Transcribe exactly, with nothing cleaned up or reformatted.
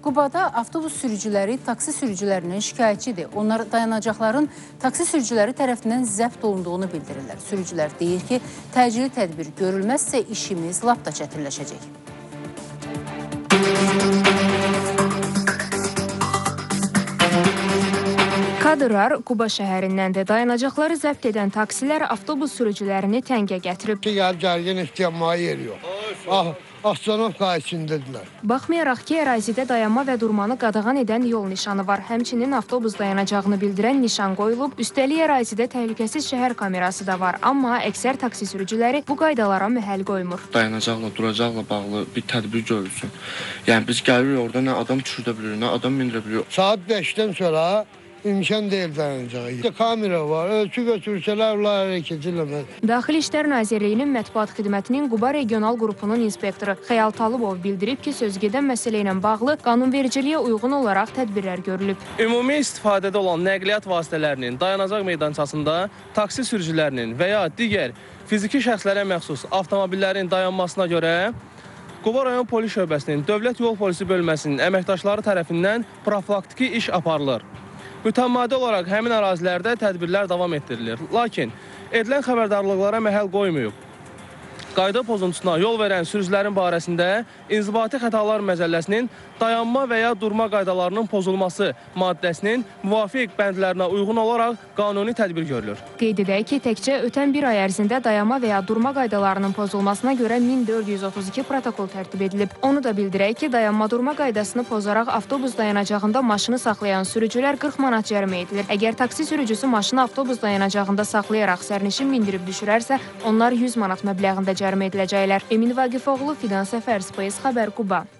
Qubada avtobus sürücüləri taksi sürücülərindən şikayətçidir. Onlar dayanacaqların taksi sürücüləri tərəfindən zəbt olunduğunu bildirirlər. Sürücülər deyir ki, təcili tədbir görülməzsə işimiz lap da çətinləşəcək. Kadrlar Quba şəhərindəndir. Dayanacaqları zəbt edən taksilər avtobus sürücülərini təngə gətirib. Gəlib gəlgən istəyənmaya yer yox. Ah, Astronovka içindədirlər. Baxmayaraq ki, ərazidə dayanma və durmanı qadağan edən yol nişanı var. Həmçinin avtobus dayanacağını bildirən nişan qoyulub. Üstəlik ərazidə təhlükəsiz şəhər kamerası da var. Amma əksər taksi sürücüləri bu qaydalara məhəl qoymur. Dayanacaqla, duracaqla bağlı bir tədbir görülsün. Yəni biz gəlirik orada nə adam düşürdə bilir, nə adam mindirə bilir. Saat beşdən sonra imkan deyil dayanacağı. Kamera var, ölçü götürsələr, onlar hərəkət eləməz. Daxili İşlər Nazirliyinin mətbuat xidmətinin Quba regional qrupunun inspektoru Xəyal Talıbov bildirib ki, sözgedən məsələ ilə bağlı qanunvericiliyə uyğun olaraq tədbirlər görülüb. Ümumi istifadədə olan nəqliyyat vasitələrinin dayanacaq meydançasında taksi sürücülərinin və ya digər fiziki şəxslərə məxsus avtomobillərin dayanmasına görə Quba rayon polis şöbəsinin Dövlət Yol Polisi bölməsinin əməkdaşları tərəfindən profilaktiki iş aparılır. Mütəmadi olaraq həmin ərazilərdə tədbirlər davam etdirilir. Lakin edilən xəbərdarlıqlara məhəl qoymayıb. Qayda pozuntusuna yol verən sürücülərin barəsində İnzibati Xətalar Məcəlləsinin dayanma və ya durma qaydalarının pozulması maddəsinin müvafiq bəndlərinə uyğun olaraq qanuni tədbir görülür. Qeyd edək ki, təkcə ötən bir ay ərzində dayanma və ya durma qaydalarının pozulmasına görə min dörd yüz otuz iki protokol tərtib edilib. Onu da bildirək ki, dayanma-durma qaydasını pozaraq avtobus dayanacağında maşını saxlayan sürücülər qırx manat cərimə edilir. Əgər taksi sürücüsü maşını avtobus dayanacağında saxlayaraq sərnişin mindirib düşürərsə, onlar yüz manat məbləğində cərimə ediləcəklər. Emin Vaqifoğlu, Fidan Səfər, Space Xəbər, Quba.